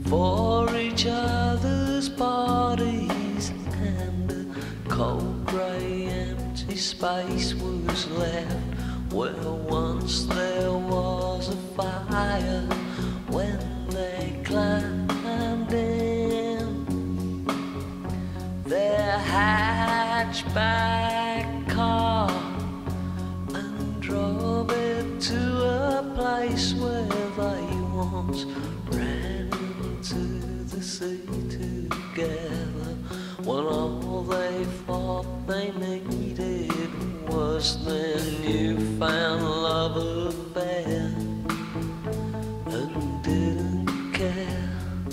for each other's bodies, and a cold grey empty space was left where once there was a fire when they climbed in their hatchback car and drove it to a place where they once ran into the sea together, when all they thought they needed was their newfound love affair, and didn't care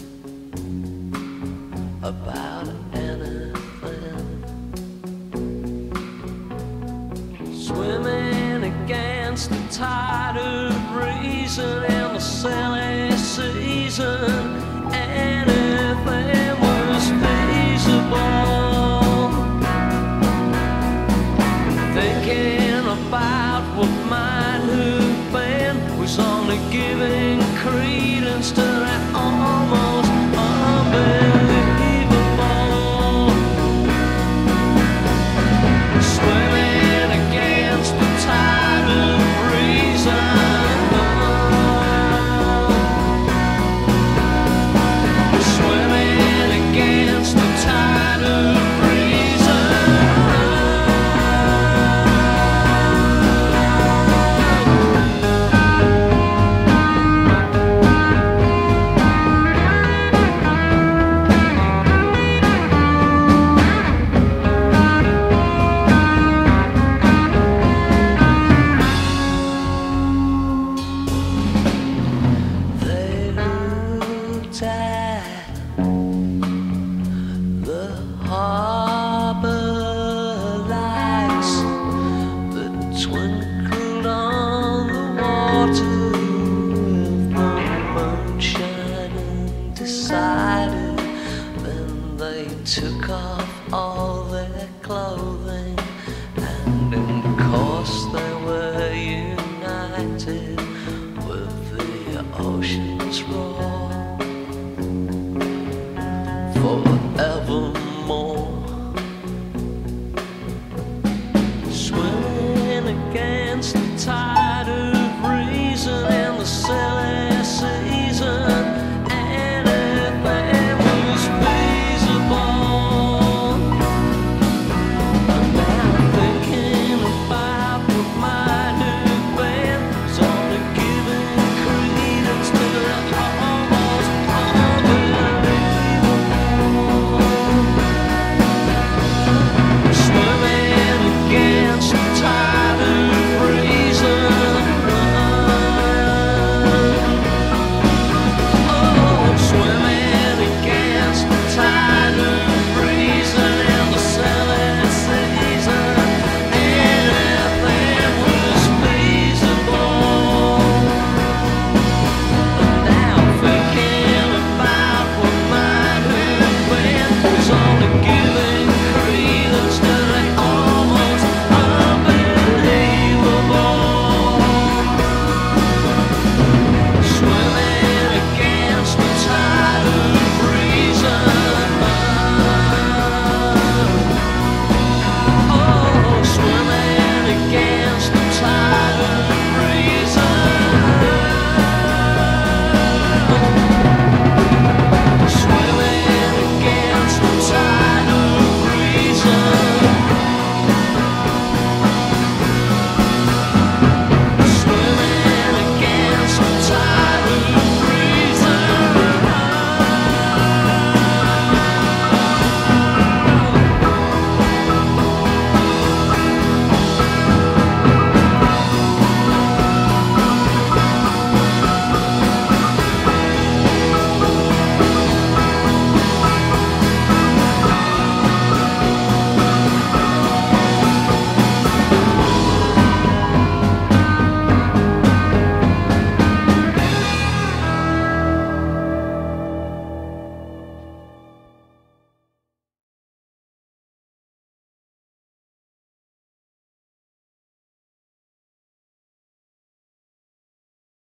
about anything. Swimming against the tide of reason in the silly season, anything was feasible. Thinking about what might have been was only giving credence to that almost unbelievable. Swimming against the tide of reason, swimming against the tide of the harbor lights that twinkled on the water with the moon shining, decided. Then they took off all their clothing, and in course they were united with the ocean's roar.